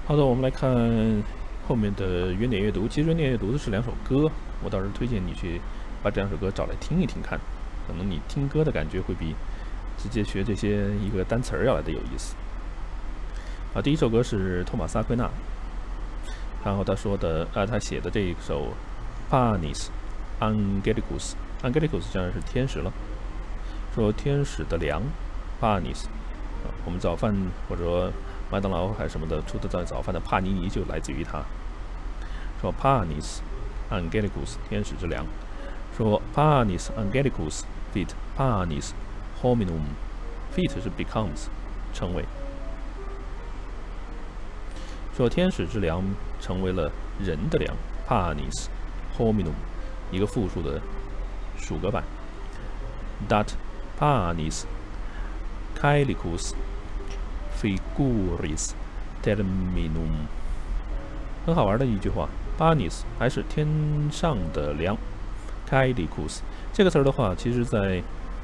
好的，我们来看后面的原点阅读。其实原点阅读的是2首歌，我倒是推荐你去把这2首歌找来听一听看，可能你听歌的感觉会比直接学这些一个单词儿要来的有意思。第一首歌是托马斯·阿奎那，然后他说的他写的这一首 Panis Angelicus 当然是天使了，说天使的粮 Panis，我们早饭或者麦当劳还是什么的出的早饭的帕尼尼就来自于它。说 Panis Angelicus 天使之粮，说 Panis Angelicus fit Panis hominum fit 是 becomes 成为。说天使之粮成为了人的粮 Panis hominum 一个复数的属格版。Dat Panis Caelicus Figuris terminum， 很好玩的一句话。Panis 还是天上的粮 ，Caelicus 这个词儿的话，其实在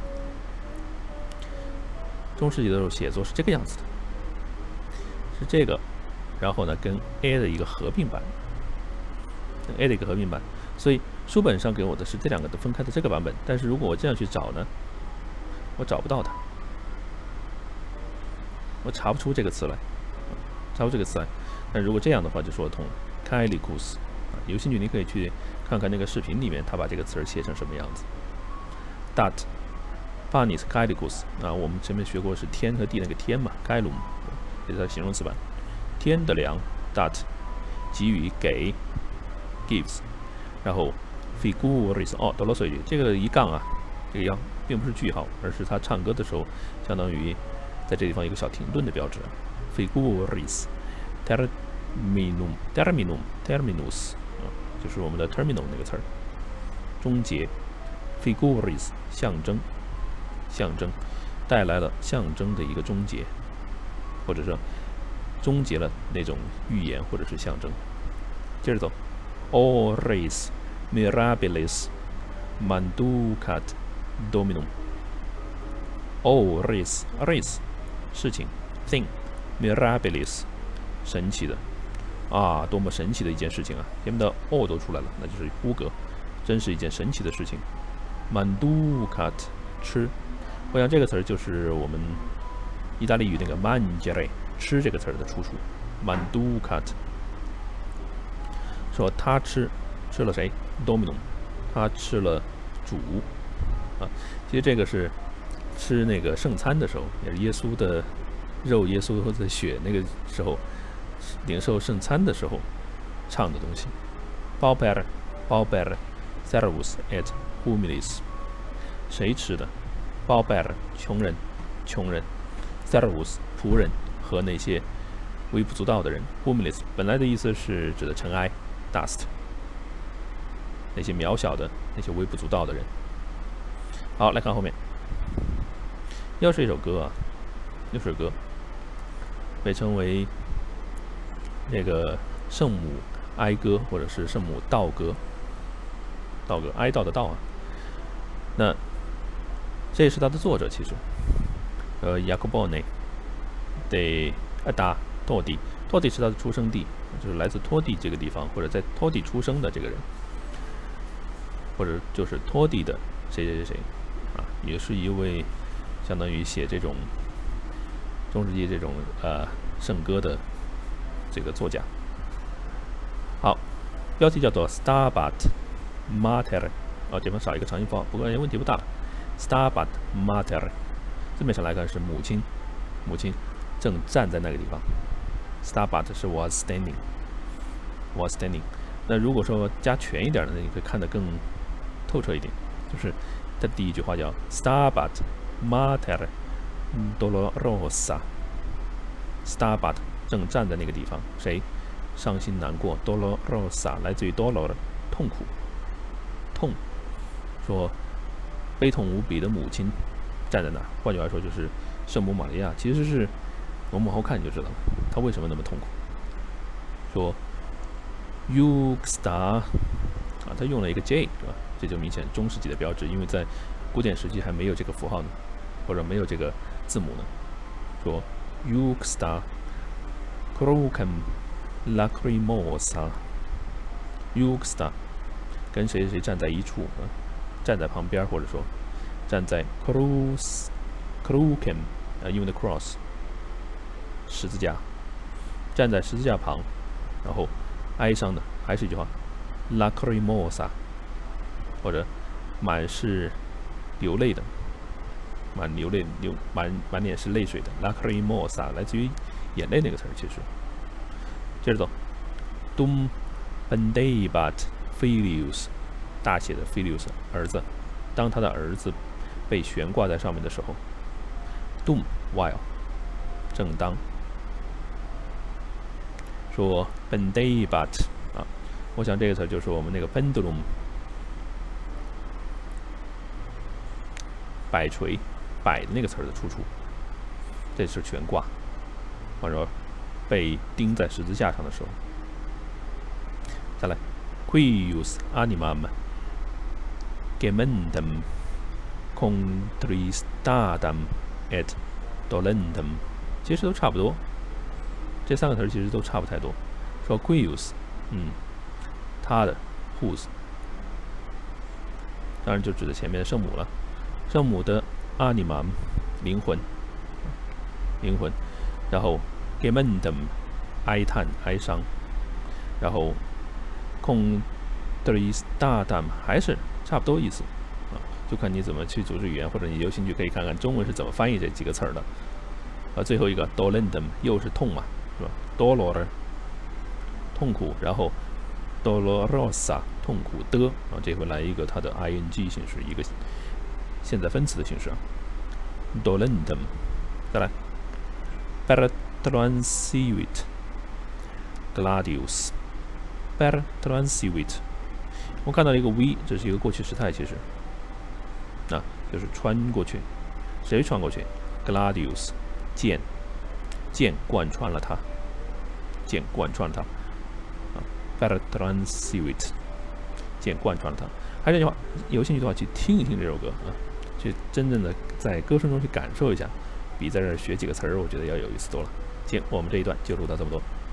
中世纪的时候写作是这个样子的，是这个，然后呢跟 a 的一个合并版，所以书本上给我的是这2个的分开的这个版本，但是如果我这样去找呢，我找不到它。我查不出这个词来，但如果这样的话就说得通了。Caelicus， 有兴趣你可以去看看那个视频里面，他把这个词儿写成什么样子。Dat Panis Caelicus， 我们前面学过是天和地那个天嘛 ，Caelum， 这是它形容词版。天的粮 ，Dat 给予给 gives， 然后 Figuris 多啰嗦一句，这个一杠这个并不是句号，而是他唱歌的时候相当于在这地方一个小停顿的标志。Figuris terminus， 就是我们的 terminal 那个词儿，终结。Figuris 象征，带来了象征的一个终结，或者说终结了那种预言或者是象征。接着走 ，Ores mirabilis manducat dominum。Ores 事情 thing mirabilis 神奇的多么神奇的一件事情啊！前面的 o 都出来了，那就是呼格，真是一件神奇的事情。Manducat 吃，我想这个词儿就是我们意大利语那个 mangiare 吃这个词儿的出处。Manducat 说他吃了谁 ？Dominum， 他吃了主其实这个是吃那个圣餐的时候，也是耶稣的肉、耶稣的血那个时候领受圣餐的时候唱的东西。Pauper servus et humilis， 谁吃的 ？Pauper 穷人 ，servus 仆人和那些微不足道的人。Humilis 本来的意思是指的尘埃 （dust）， 那些渺小的、那些微不足道的人。好，来看后面，又是一首歌被称为那个圣母哀歌，或者是圣母悼歌，哀悼的悼那这也是他的作者，其实Jacobone de Ada Todi 是他的出生地，就是来自托地这个地方，或者在托地出生的这个人，或者就是托地的谁也是一位相当于写这种中世纪这种圣歌的这个作家。好，标题叫做 Stabat Mater， 这边少一个长音符号，不过问题不大。Stabat Mater 字面上来看是母亲正站在那个地方。Stabat 是 was standing。那如果说加全一点的，那你可以看得更透彻一点，就是它第一句话叫 Stabat Mater Dolorosa。Stabat 正站在那个地方，谁伤心难过 ？Dolorosa 来自于 dolor 痛苦，说悲痛无比的母亲站在那儿。换句话说，就是圣母玛利亚，其实是我们往后看你就知道了，她为什么那么痛苦。说 Juxta 他用了一个 J 是吧？这就明显中世纪的标志，因为在古典时期还没有这个符号呢，或者没有这个字母呢。说 Juxta crucem lacrimosa juxta， 跟谁谁站在一处啊，站在旁边，或者说站在 crucem 啊，因为的 cross 十字架，站在十字架旁，然后哀伤的，还是一句话 lacrimosa， 或者满是流泪的，满脸是泪水的 lacrimosa， 来自于眼泪那个词儿，其实。接着走 ，dum pendebat filius， 大写的 filius 儿子，当他的儿子被悬挂在上面的时候 ，dum while 正当。说 pendebat 啊，我想这个词就是我们那个 pendulum 摆锤摆的那个词的出处，这是悬挂，或者说被钉在十字架上的时候。再来 ，quius animam gemendum contristam et dolendum， 其实都差不多，这三个词其实都差不太多。说 quius， 他的 whose， 当然就指的前面的圣母了。圣母的 animam 灵魂，然后 gemendum 哀叹哀伤，然后 contristatam 还是差不多意思啊，就看你怎么去组织语言，或者你有兴趣可以看看中文是怎么翻译这几个词儿的。最后一个 dolendum 又是痛嘛，是吧 ？dolor 痛苦，然后 dolorosa 痛苦的啊，这回来一个它的 ing 形式，一个现在分词的形式啊 ，dolendum。再来 per transiit gladius per transiit， 我看到了一个 v， 这是一个过去时态，其实啊，就是穿过去，谁穿过去 ？gladius 剑贯穿了他，剑贯穿了他啊 per transiit 剑贯穿了他。还是那句话，有兴趣的话去听一听这首歌啊，去真正的在歌声中去感受一下，比在这儿学几个词儿，我觉得要有意思多了。行，我们这一段就录到这么多。